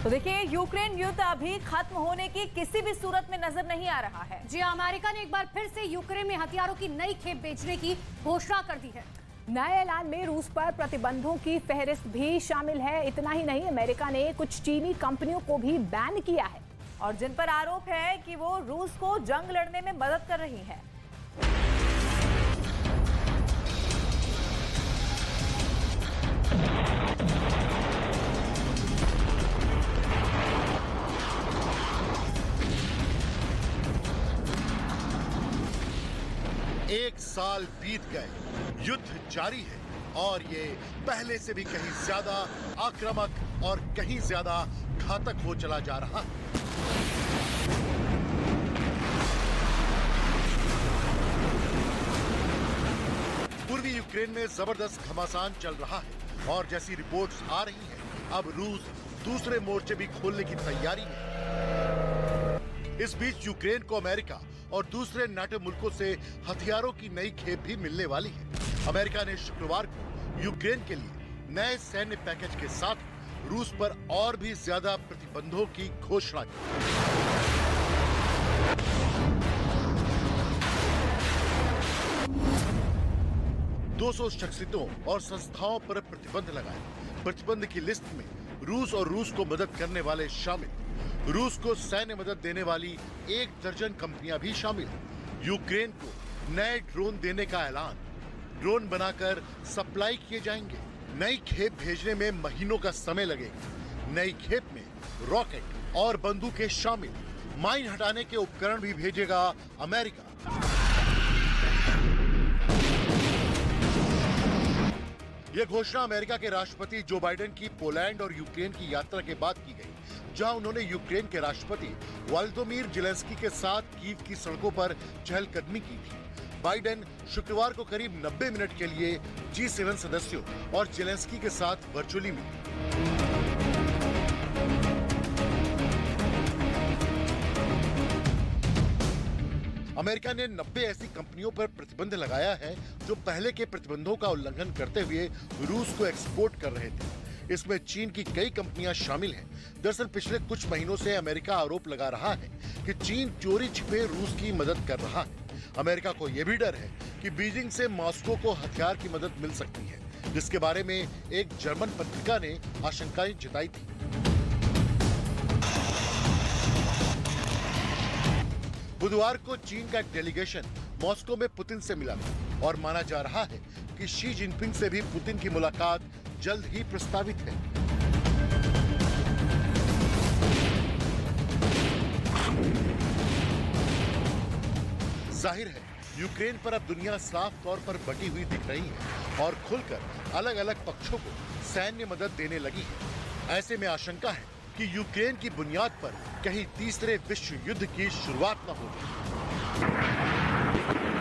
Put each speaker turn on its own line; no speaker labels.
तो देखिए, यूक्रेन युद्ध अभी खत्म होने की किसी भी सूरत में नजर नहीं आ रहा है।
जी, अमेरिका ने एक बार फिर से यूक्रेन में हथियारों की नई खेप भेजने की घोषणा कर दी है।
नए ऐलान में रूस पर प्रतिबंधों की फहरिस्त भी शामिल है। इतना ही नहीं, अमेरिका ने कुछ चीनी कंपनियों को भी बैन किया है
और जिन पर आरोप है कि वो रूस को जंग लड़ने में मदद कर रही है।
एक साल बीत गए, युद्ध जारी है और ये पहले से भी कहीं ज्यादा आक्रामक और कहीं ज्यादा घातक हो चला जा रहा है। पूर्वी यूक्रेन में जबरदस्त घमासान चल रहा है और जैसी रिपोर्ट्स आ रही हैं, अब रूस दूसरे मोर्चे भी खोलने की तैयारी में है। इस बीच यूक्रेन को अमेरिका और दूसरे नाटो मुल्कों से हथियारों की नई खेप भी मिलने वाली है। अमेरिका ने शुक्रवार को यूक्रेन के लिए नए सैन्य पैकेज के साथ रूस पर और भी ज्यादा प्रतिबंधों की घोषणा की। 200 शख्सियतों और संस्थाओं पर प्रतिबंध लगाए। प्रतिबंध की लिस्ट में रूस और रूस को मदद करने वाले शामिल। रूस को सैन्य मदद देने वाली 1 दर्जन कंपनियां भी शामिल। यूक्रेन को नए ड्रोन देने का ऐलान। ड्रोन बनाकर सप्लाई किए जाएंगे। नई खेप भेजने में महीनों का समय लगेगा। नई खेप में रॉकेट और बंदूकें शामिल। माइन हटाने के उपकरण भी भेजेगा अमेरिका। यह घोषणा अमेरिका के राष्ट्रपति जो बाइडेन की पोलैंड और यूक्रेन की यात्रा के बाद की गई, जहां उन्होंने यूक्रेन के राष्ट्रपति वोलोदिमीर ज़ेलेंस्की के साथ कीव की सड़कों पर चहलकदमी की थी। बाइडेन शुक्रवार को करीब 90 मिनट के लिए G7 सदस्यों और ज़ेलेंस्की के साथ वर्चुअली मिले। अमेरिका ने 90 ऐसी कंपनियों पर प्रतिबंध लगाया है जो पहले के प्रतिबंधों का उल्लंघन करते हुए रूस को एक्सपोर्ट कर रहे थे। इसमें चीन की कई कंपनियां शामिल हैं। दरअसल पिछले कुछ महीनों से अमेरिका आरोप लगा रहा है कि चीन चोरी छिपे रूस की मदद कर रहा है। अमेरिका को यह भी डर है कि बीजिंग से मॉस्को को हथियार की मदद मिल सकती है, जिसके बारे में एक जर्मन पत्रिका ने आशंकाएं जताई थी। बुधवार को चीन का एक डेलीगेशन मॉस्को में पुतिन से मिला और माना जा रहा है कि शी जिनपिंग से भी पुतिन की मुलाकात जल्द ही प्रस्तावित है। जाहिर है, यूक्रेन पर अब दुनिया साफ तौर पर बटी हुई दिख रही है और खुलकर अलग अलग पक्षों को सैन्य मदद देने लगी है। ऐसे में आशंका है कि यूक्रेन की बुनियाद पर कहीं तीसरे विश्व युद्ध की शुरुआत न हो।